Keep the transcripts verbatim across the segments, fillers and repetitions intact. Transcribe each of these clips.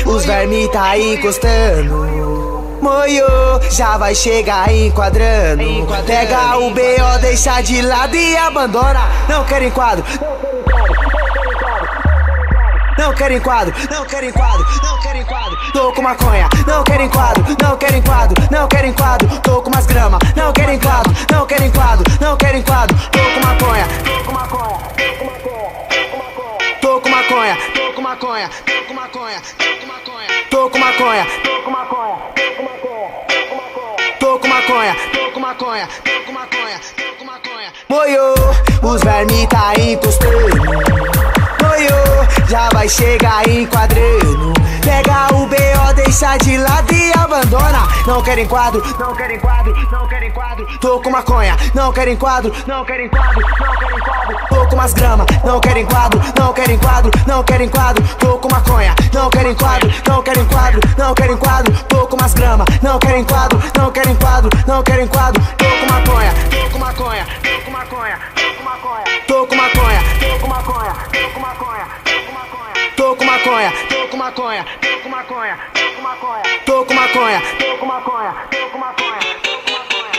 os vermes tá encostando. Moio, já vai chegar enquadrando. Pega o B O, deixa de lado e abandona. Não quero enquadro, não quero enquadro, não quero enquadro, não quero enquadro. Tô com maconha, não quero enquadro, não quero enquadro, não quero enquadro. Tô com umas grama, não quero enquadro, não quero enquadro, não quero enquadro. Tô com maconha, tô com maconha, tô com maconha, tô com maconha, tô com maconha, tô com maconha, tô com maconha, tô com maconha, tô com maconha, tô com maconha, tô com maconha. Moio, os vermes tá encostando. Já vai chegar enquadrando. Pega o B O, deixa de lado e abandona. Não quero enquadro, não quero enquadro, não quero enquadro. Tô com maconha, não quero enquadro, não quero enquadro, não quero enquadro. Tô com umas grama, não quero enquadro, não quero enquadro, não quero enquadro. Tô com maconha, não quero enquadro, não quero enquadro, não quero enquadro. Tô com umas grama, não quero enquadro, não quero enquadro, não quero enquadro. Tô com maconha, tô com maconha, tô com maconha, tô com maconha, tô com maconha, tô com maconha, tô com maconha. Tô com maconha, tô com maconha, tô com maconha, tô com maconha, tô com maconha, tô com maconha, tô com maconha, tô com maconha.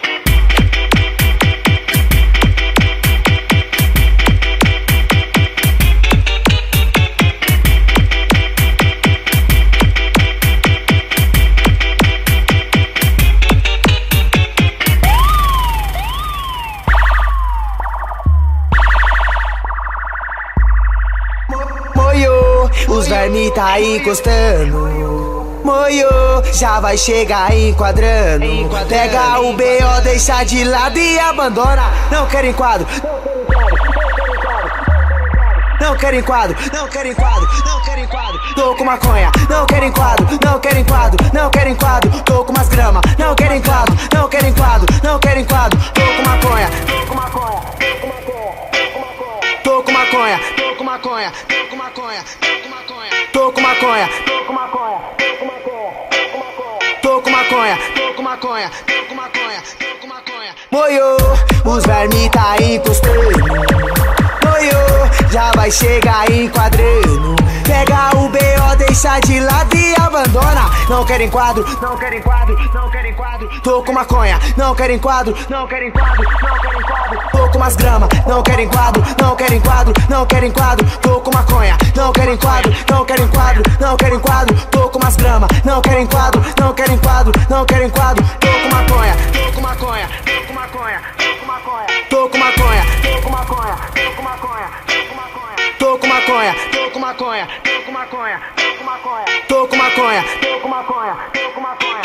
Os vermes tá encostando. Moio, já vai chegar enquadrando. Pega o B O, deixa de lado e abandona. Não quero enquadro, não quero enquadro, não quero enquadro, não quero enquadro. Tô com maconha, não quero enquadro, não quero enquadro, não quero enquadro. Tô com umas grama, não quero enquadro, não quero enquadro, não quero enquadro. Tô com maconha, tô com maconha, tô com maconha, tô com maconha, tô com maconha, tô com maconha, tô com maconha, tô com maconha, tô com maconha, tô com maconha, tô com maconha, tô com maconha. Moio, os vermes tá encostando. Moio, já vai chegar enquadrando. Pega o B O, deixa de lado e abandona. Não quero enquadro, não quero enquadro, não quero enquadro. Tô com maconha, não quero enquadro, não quero enquadro, não quero enquadro. Tô com umas grama, não quero enquadro, não quero enquadro, não quero enquadro. Tô com maconha, não quero enquadro, não quero enquadro, não quero enquadro. Tô com umas grama, não quero enquadro, não quero enquadro, não quero enquadro. Tô com maconha, tô com maconha, tô com maconha, tô com maconha, tô com maconha, tô com maconha, tô com maconha, tô com maconha, tô com maconha, tô com maconha, tô com maconha, tô com maconha, tô com maconha, tô com maconha.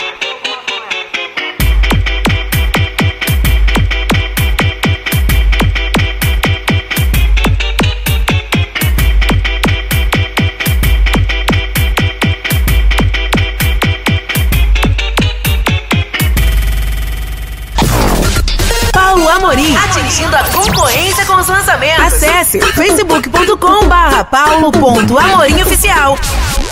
Paulo Amorim, atingindo a concorrência com os lançamentos. Acesse facebook ponto com barra paulo ponto amorim oficial.